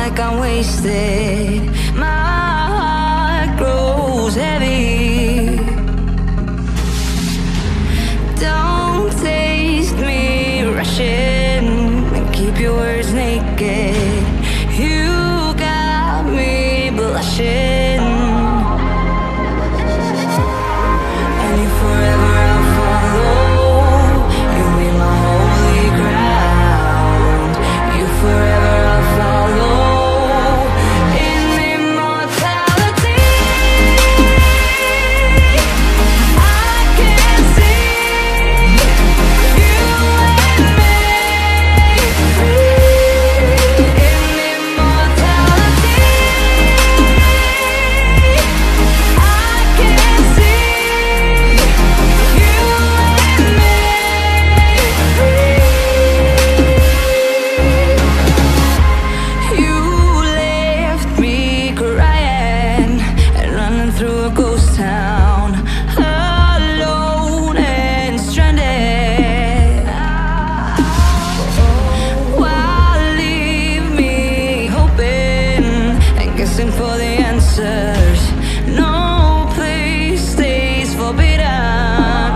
like I'm wasted. My heart grows heavy. Don't taste me rushing and keep your words naked. You got me blushing. And you forever I'll follow. You'll be my holy ground. You forever I'll follow. In immortality, I can see you and me free. In immortality, I can see you and me free. You left me crying and running through a ghost town, alone and stranded. Why leave me hoping and guessing for the answers? No place stays forbidden.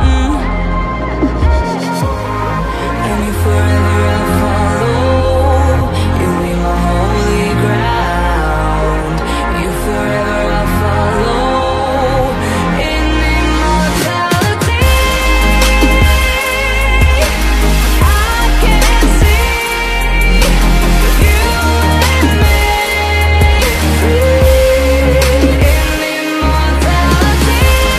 And you forever I'll follow. You'll be my holy ground. You forever I'll follow. In immortality, I can see you and me free. In immortality,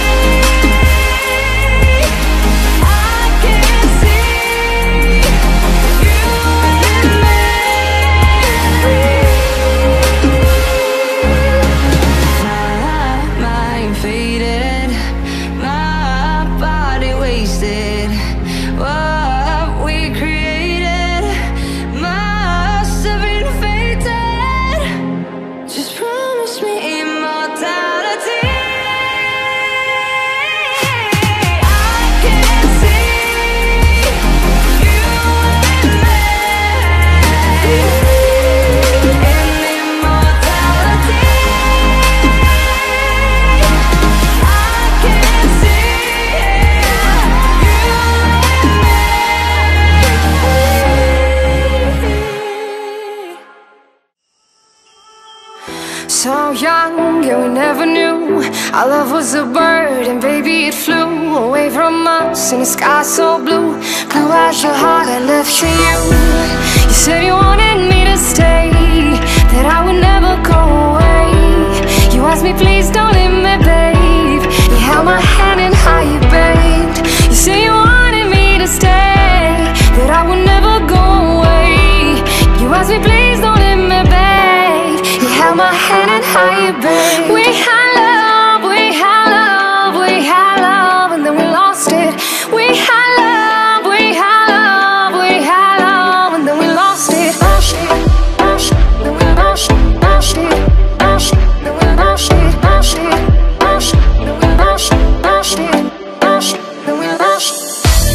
I can see you and me free. My mind faded, my body wasted. What we created must have been fated. Just promise me immortality. I can see you and me. In immortality, I can see you and me. So young, yeah, we never knew our love was a bird, and baby, it flew away from us in a sky so blue. Close your heart, I left to you. You said you wanted me to stay, that I would never go away. You asked me, please don't leave me, babe. You held my hand and how you begged. You said you wanted me to stay, that I would never go away. You asked me, please don't leave me, babe. You held my hand and how you begged. We had love, we had love, we had love, and then we lost it. We had love, we had love, we had love, and then we lost it. Lost it, lost it, then we lost it, lost it, lost it, then we lost it, lost it, lost it, then we lost it, lost it, lost it, then we lost it.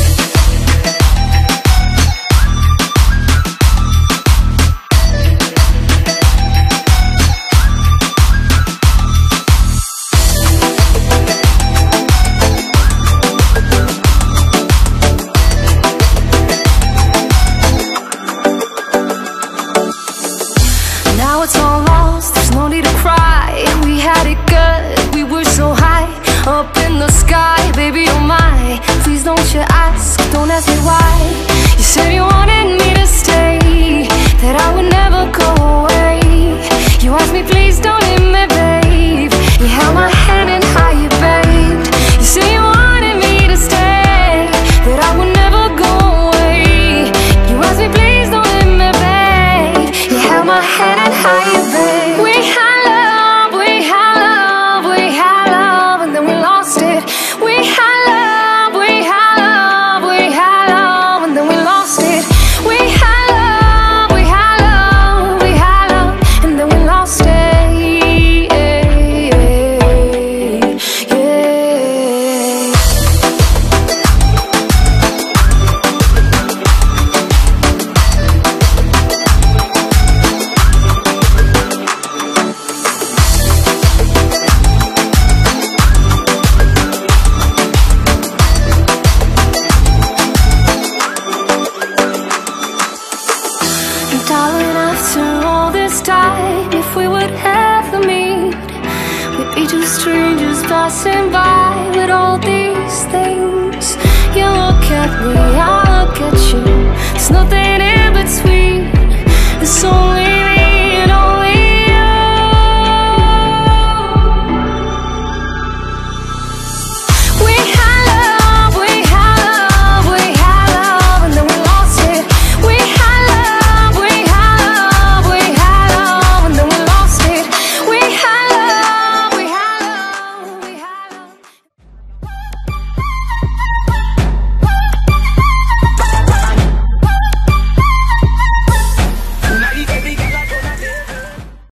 Now it's all lost, there's no need to cry. We had it good, we were so high, up in the sky. Baby, oh my, please don't you ask, don't ask me why. You said you wanted me to stay, that I would never go away. You asked me, please don't leave me, babe. You held my hand and how you begged. You said you wanted me to stay, that I would never go away. You asked me, please don't leave me, babe. You held my hand and how you begged. We had love, we had love, we had love, and then we lost it. We had love, we had love, we had love, and then we lost it. We had love, we had love, we had love, and then we lost it. time if we would ever meet. We'd be two strangers passing by with all these things. You look at me, I look at you. There's nothing in between. It's only